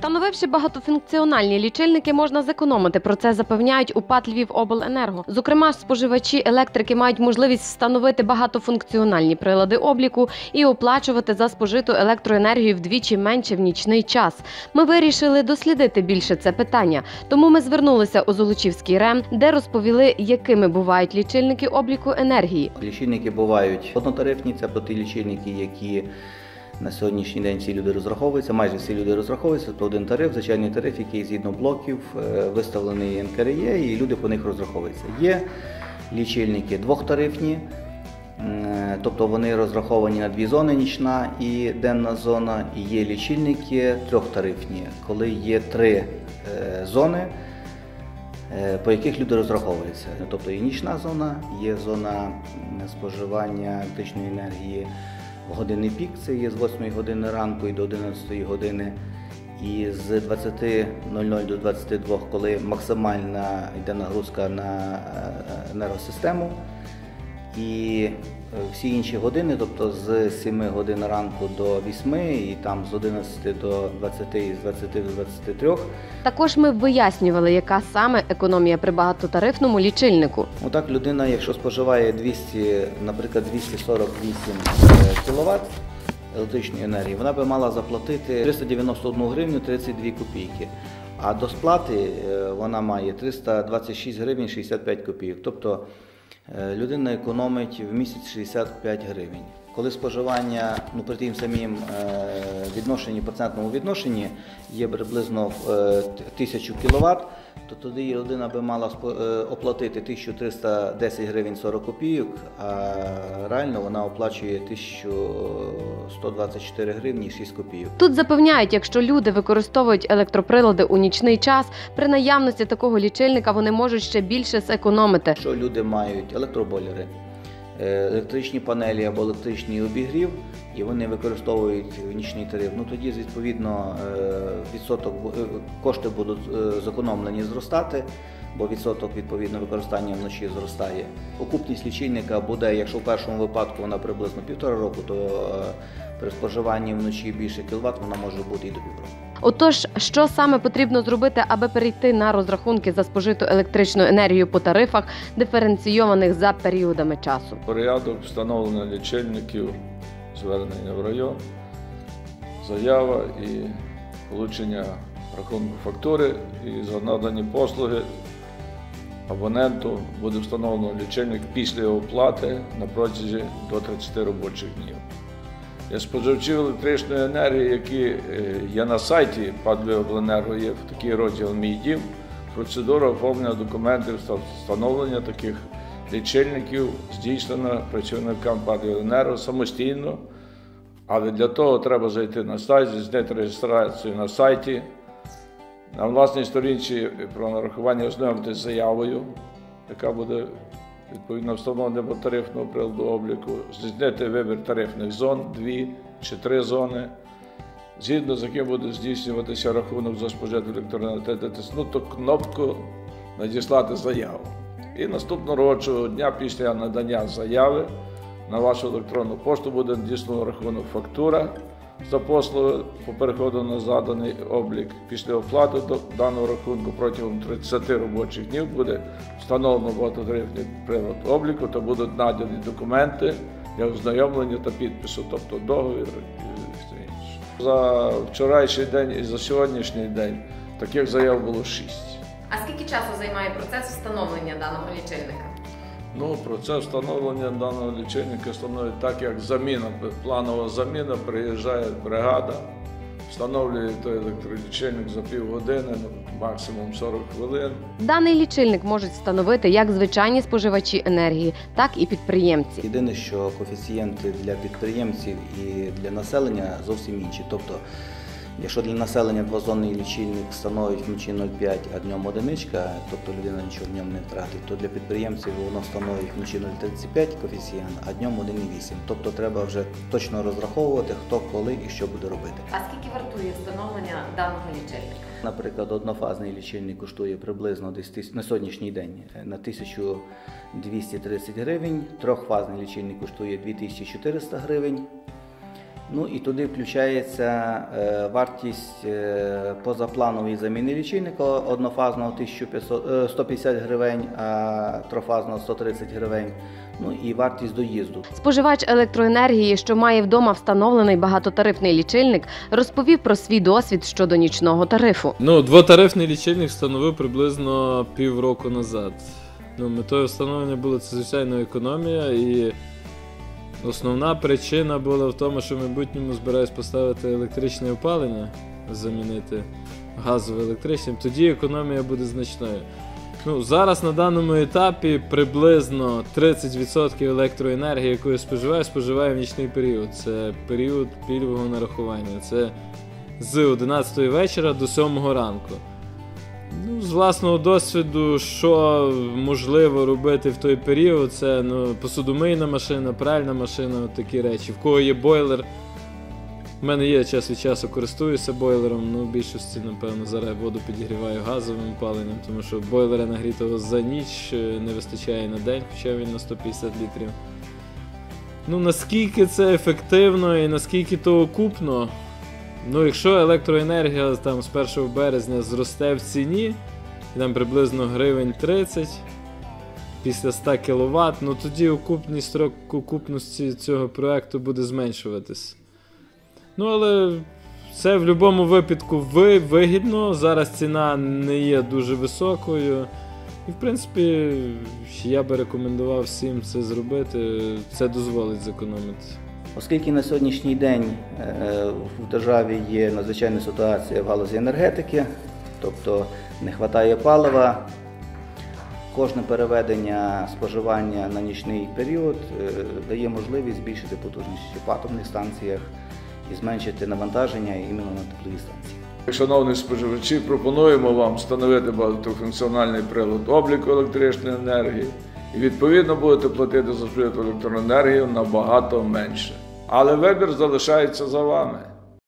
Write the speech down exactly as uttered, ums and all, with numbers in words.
Встановивши багатофункціональні лічильники, можна зекономити. Про це запевняють у ПАТ «Львівобленерго». Зокрема, споживачі електрики мають можливість встановити багатофункціональні прилади обліку і оплачувати за спожиту електроенергію вдвічі менше в нічний час. Ми вирішили дослідити більше це питання. Тому ми звернулися у Золочівський РЕМ, де розповіли, якими бувають лічильники обліку енергії. Лічильники бувають однотарифні, це ті лічильники, які на сьогоднішній день всі люди розраховуються, майже всі люди розраховуються, то один тариф, звичайний тариф, який згідно блоків виставлений ен ка ер є, і люди по них розраховуються. Є лічильники двохтарифні, тобто вони розраховані на дві зони, нічна і денна зона, і є лічильники трьохтарифні, коли є три зони, по яких люди розраховуються. Тобто є нічна зона, є зона споживання електричної енергії в години пік, це є з восьмої години ранку і до одинадцятої години, і з двадцяти нуль нуль до двадцяти двох, коли максимальна йде нагрузка на енергосистему. І всі інші години, тобто з семи годин ранку до восьми, і там з одинадцяти до двадцяти, і з двадцяти до двадцяти трьох. Також ми вияснювали, яка саме економія при багатотарифному лічильнику. Отак людина, якщо споживає двісті, наприклад, двісті сорок вісім кіловат електричної енергії, вона би мала заплатити триста дев'яносто одну гривню тридцять дві копійки. А до сплати вона має триста двадцять шість гривень шістдесят п'ять копійок. Тобто людина економить в місяць шістдесят п'ять гривень. Коли споживання, ну, при тим самим відношенні, процентному відношенні є приблизно тисячу кіловат, то тоді людина би мала оплатити тисячу триста десять гривень сорок копійок, а реально вона оплачує тисячу сто двадцять чотири гривні шість копійок. Тут запевняють, якщо люди використовують електроприлади у нічний час, при наявності такого лічильника вони можуть ще більше зекономити. Якщо люди мають електробойлери, електричні панелі або електричний обігрів, і вони використовують нічний тариф, ну тоді, відповідно, відсоток, кошти будуть зекономлені зростати, бо відсоток, відповідно, використання вночі зростає. Окупність лічильника буде, якщо в першому випадку вона приблизно півтора року, то при споживанні вночі більше кіловат вона може бути і до півроку. Отож, що саме потрібно зробити, аби перейти на розрахунки за спожиту електричну енергію по тарифах, диференційованих за періодами часу? Порядок встановлення лічильників, звернення в район, заява і отримання рахунку фактури, і за надані послуги абоненту буде встановлено лічильник після оплати на протязі до тридцяти робочих днів. Для споживачів електричної енергії, які є на сайті ПАТ «Львівобленерго», є в такий розділ «Мій дім», процедура оформлення документів встановлення таких лічильників здійснена працівникам ПАТ «Львівобленерго» самостійно, але для того треба зайти на сайт, здійснити реєстрацію на сайті, на власній сторінці про нарахування ознайомитися з заявою, яка буде відповідно встановлення по тарифного приладу обліку, здійснити вибір тарифних зон, дві чи три зони, згідно з яким буде здійснюватися рахунок за спожиту електроенергію, натиснути кнопку «Надіслати заяву». І наступного робочого дня після надання заяви на вашу електронну пошту буде надіслано рахунок фактура за послуги по переходу на заданий облік. Після оплати до даного рахунку протягом тридцяти робочих днів буде встановлено багатотарифний прилад обліку та будуть надані документи для ознайомлення та підпису, тобто договір і все інше. За вчорашній день і за сьогоднішній день таких заяв було шість. А скільки часу займає процес встановлення даного лічильника? Ну, процес встановлення даного лічильника становить так, як заміна, планова заміна, приїжджає бригада, встановлює той електролічильник за півгодини, максимум сорок хвилин. Даний лічильник можуть встановити як звичайні споживачі енергії, так і підприємці. Єдине, що коефіцієнти для підприємців і для населення зовсім інші. Тобто, якщо для населення двозонний лічильник становить вночі нуль цілих п'ять, а днем одиничка, тобто людина нічого в ньому не втратить, то для підприємців воно становить вночі нуль цілих тридцять п'ять коефіцієнт, а днем один цілих вісім. Тобто треба вже точно розраховувати, хто, коли і що буде робити. А скільки вартує встановлення даного лічильника? Наприклад, однофазний лічильник коштує приблизно десь на сьогоднішній день на тисячу двісті тридцять гривень, трьохфазний лічильник коштує дві тисячі чотириста гривень. Ну і туди включається е, вартість е, позапланової заміни лічильника однофазного тисяча п'ятсот, е, сто п'ятдесят гривень, а трофазного сто тридцять гривень. Ну і вартість доїзду. Споживач електроенергії, що має вдома встановлений багатотарифний лічильник, розповів про свій досвід щодо нічного тарифу. Ну, двотарифний лічильник встановив приблизно півроку назад. Ну, метою встановлення була це, звичайно, економія, і основна причина була в тому, що в майбутньому збираюсь поставити електричне опалення, замінити газове електричним, тоді економія буде значною. Ну, зараз на даному етапі приблизно тридцять відсотків електроенергії, яку я споживаю, споживаю в нічний період. Це період пільгового нарахування. Це з одинадцятої вечора до сьомої ранку. Ну, з власного досвіду, що можливо робити в той період, це ну, посудомийна машина, пральна машина, от такі речі. В кого є бойлер, в мене є час від часу, користуюся бойлером, ну в більшості, напевно, зараз воду підігріваю газовим опаленням, тому що бойлера нагрітого за ніч не вистачає на день, хоча він на сто п'ятдесят літрів. Ну, наскільки це ефективно і наскільки то окупно? Ну, якщо електроенергія там з першого березня зросте в ціні, і там приблизно гривень тридцять, після ста кіловат, ну тоді окупність, строк окупності цього проекту буде зменшуватись. Ну, але це в будь-якому випадку вигідно, зараз ціна не є дуже високою. І, в принципі, я би рекомендував всім це зробити, це дозволить зекономити. Оскільки на сьогоднішній день в державі є надзвичайна ситуація в галузі енергетики, тобто не вистачає палива, кожне переведення споживання на нічний період дає можливість збільшити потужність в атомних станціях і зменшити навантаження іменно на теплові станції. Шановні споживачі, пропонуємо вам встановити багатофункціональний прилад обліку електричної енергії і відповідно будете платити за спожиту електроенергію набагато менше. Але вибір залишається за вами.